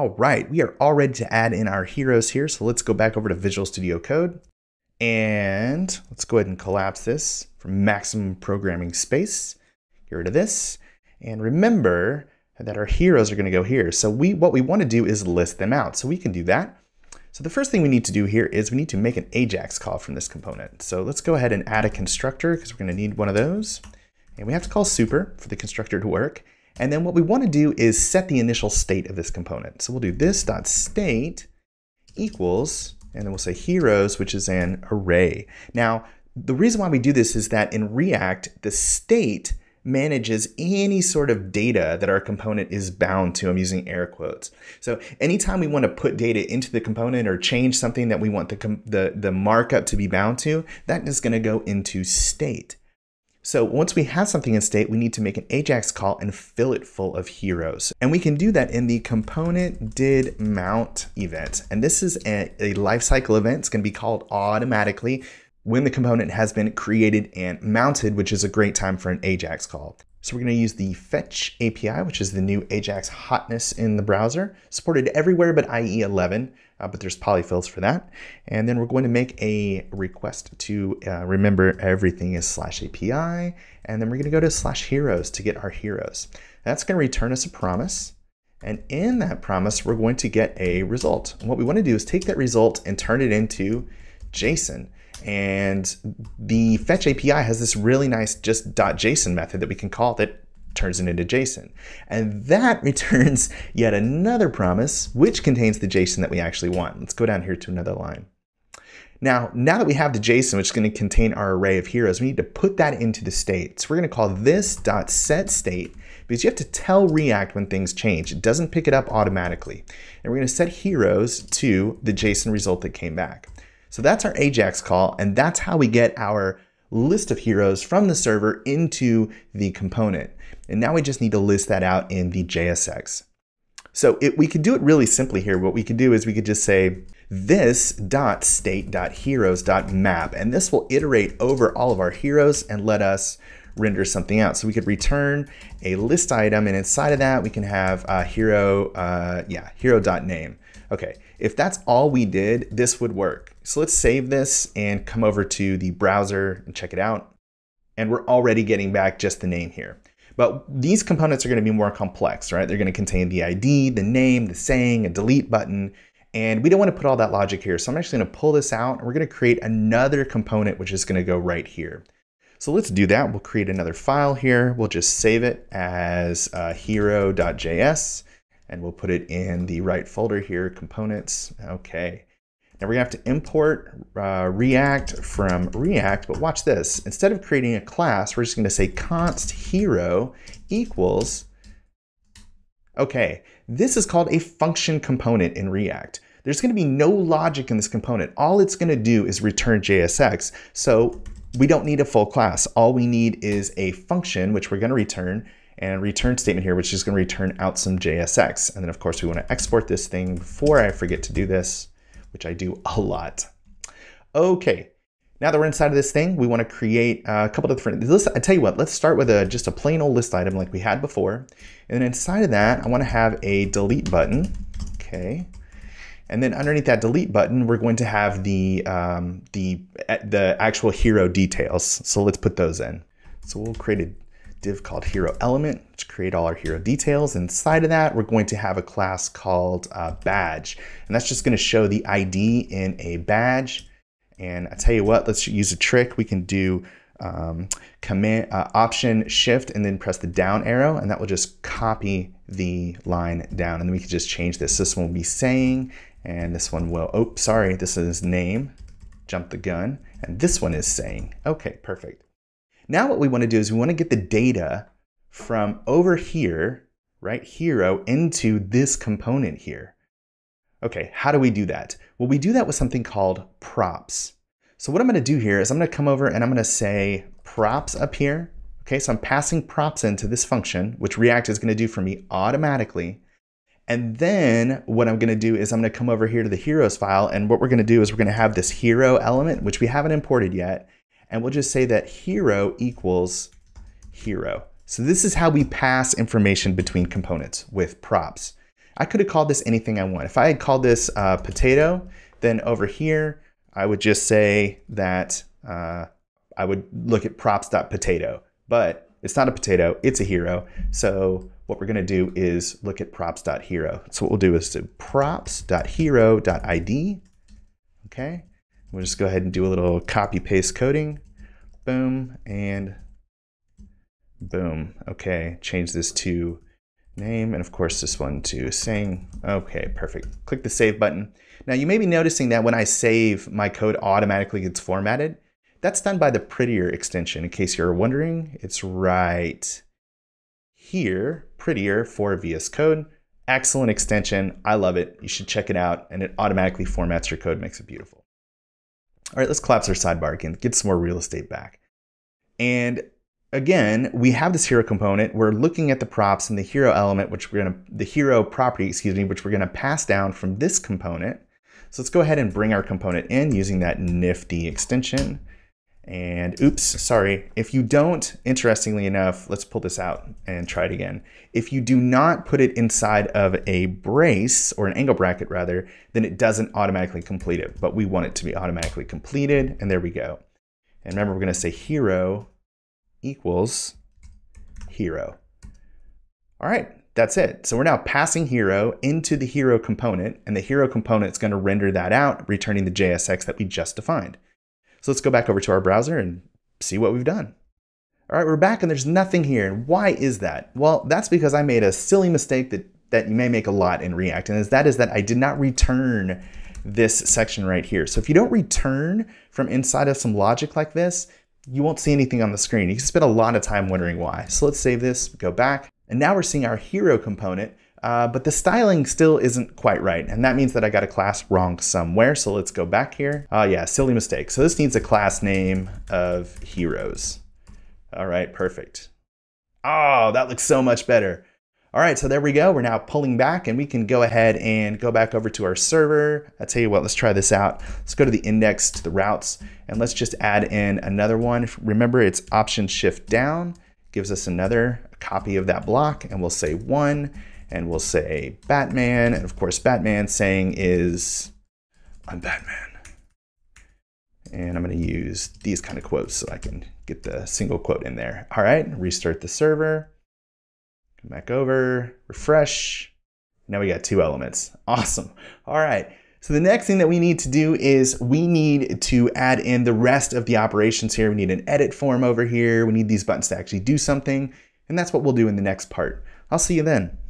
All right, we are all ready to add in our heroes here. So let's go back over to Visual Studio Code and let's go ahead and collapse this for maximum programming space. Get rid of this. And remember that our heroes are going to go here. So what we want to do is list them out. So we can do that. So the first thing we need to do here is we need to make an AJAX call from this component. So let's go ahead and add a constructor because we're going to need one of those. And we have to call super for the constructor to work. And then what we want to do is set the initial state of this component. So we'll do this.state equals, and then we'll say heroes, which is an array. Now, the reason why we do this is that in React, the state manages any sort of data that our component is bound to. I'm using air quotes. So anytime we want to put data into the component or change something that we want the markup to be bound to, that is going to go into state. So once we have something in state, we need to make an AJAX call and fill it full of heroes. And we can do that in the component did mount event. And this is a lifecycle event. It's going to be called automatically when the component has been created and mounted, which is a great time for an AJAX call. So we're going to use the fetch API, which is the new AJAX hotness in the browser, supported everywhere but IE 11, but there's polyfills for that. And then we're going to make a request to remember everything is /API, and then we're going to go to /heroes to get our heroes. That's going to return us a promise. And in that promise, we're going to get a result. And what we want to do is take that result and turn it into JSON. And the fetch API has this really nice just .json method that we can call that turns it into JSON. And that returns yet another promise, which contains the JSON that we actually want. Let's go down here to another line. Now that we have the JSON, which is going to contain our array of heroes, we need to put that into the state. So we're going to call this .setState because you have to tell React when things change. It doesn't pick it up automatically. And we're going to set heroes to the JSON result that came back. So that's our AJAX call, and that's how we get our list of heroes from the server into the component. And now we just need to list that out in the JSX. So we could do it really simply here. What we could do is we could just say this.state.heroes.map, and this will iterate over all of our heroes and let us render something out. So we could return a list item, and inside of that we can have hero.name. Okay, if that's all we did, this would work. So let's save this and come over to the browser and check it out. And we're already getting back just the name here. But these components are going to be more complex, right? They're going to contain the ID, the name, the saying, a delete button. And we don't want to put all that logic here. So I'm actually going to pull this out and we're going to create another component, which is going to go right here. So let's do that. We'll create another file here. We'll just save it as hero.js. And we'll put it in the right folder here, components. Okay. Now we're gonna have to import React from React, but watch this. Instead of creating a class, we're just gonna say const hero equals, okay, this is called a function component in React. There's gonna be no logic in this component. All it's gonna do is return JSX. So we don't need a full class. All we need is a function, which we're gonna return, and return statement here, which is going to return out some JSX. And then of course we want to export this thing before I forget to do this, which I do a lot. Okay, now that we're inside of this thing, we want to create a couple of different lists. I tell you what, let's start with just a plain old list item like we had before. And then inside of that, I want to have a delete button. Okay. And then underneath that delete button, we're going to have the actual hero details. So let's put those in. So we'll create a div called hero element to create all our hero details. Inside of that, we're going to have a class called badge, and that's just going to show the ID in a badge. And I tell you what, let's use a trick. We can do command option shift and then press the down arrow, and that will just copy the line down. And then we can just change this. This one will be saying, and this one will, oh, sorry, this is name, jump the gun, and this one is saying. Okay, perfect. Now what we want to do is we want to get the data from over here, right, hero, into this component here. Okay, how do we do that? Well, we do that with something called props. So what I'm going to do here is I'm going to come over and I'm going to say props up here. Okay, so I'm passing props into this function, which React is going to do for me automatically. And then what I'm going to do is I'm going to come over here to the heroes file, and what we're going to do is we're going to have this hero element, which we haven't imported yet. And we'll just say that hero equals hero. So this is how we pass information between components with props. I could have called this anything I want. If I had called this potato, then over here, I would just say that I would look at props.potato, but it's not a potato, it's a hero. So what we're gonna do is look at props.hero. So what we'll do is do props.hero.id, okay? We'll just go ahead and do a little copy paste coding, boom, and boom. Okay, change this to name, and of course this one to sing. Okay, perfect. Click the save button. Now you may be noticing that when I save, my code automatically gets formatted. That's done by the Prettier extension. In case you're wondering, it's right here, Prettier for VS Code. Excellent extension. I love it. You should check it out, and it automatically formats your code, makes it beautiful. All right, let's collapse our sidebar again, get some more real estate back. And again, we have this hero component. We're looking at the props and the hero element, the hero property, which we're gonna pass down from this component. So let's go ahead and bring our component in using that nifty extension. And oops, sorry. If you don't, interestingly enough, let's pull this out and try it again. If you do not put it inside of a brace, or an angle bracket rather, then it doesn't automatically complete it, but we want it to be automatically completed, and there we go. And remember, we're gonna say hero equals hero. All right, that's it. So we're now passing hero into the hero component, and the hero component is gonna render that out, returning the JSX that we just defined. So let's go back over to our browser and see what we've done. All right, we're back and there's nothing here. And why is that? Well, that's because I made a silly mistake that you may make a lot in React, and that is that I did not return this section right here. So if you don't return from inside of some logic like this, you won't see anything on the screen. You can spend a lot of time wondering why. So let's save this, go back, and now we're seeing our hero component, but the styling still isn't quite right. And that means that I got a class wrong somewhere. So let's go back here. Yeah, silly mistake. So this needs a class name of heroes. All right, perfect. Oh, that looks so much better. All right, so there we go. We're now pulling back, and we can go ahead and go back over to our server. I tell you what, let's try this out. Let's go to the index, to the routes, and let's just add in another one. Remember, it's Option Shift down, gives us another copy of that block, and we'll say 1, and we'll say Batman, and of course Batman saying is, I'm Batman. And I'm gonna use these kind of quotes so I can get the single quote in there. All right, restart the server. Come back over, refresh. Now we got 2 elements. Awesome. All right. So the next thing that we need to do is we need to add in the rest of the operations here. We need an edit form over here. We need these buttons to actually do something. And that's what we'll do in the next part. I'll see you then.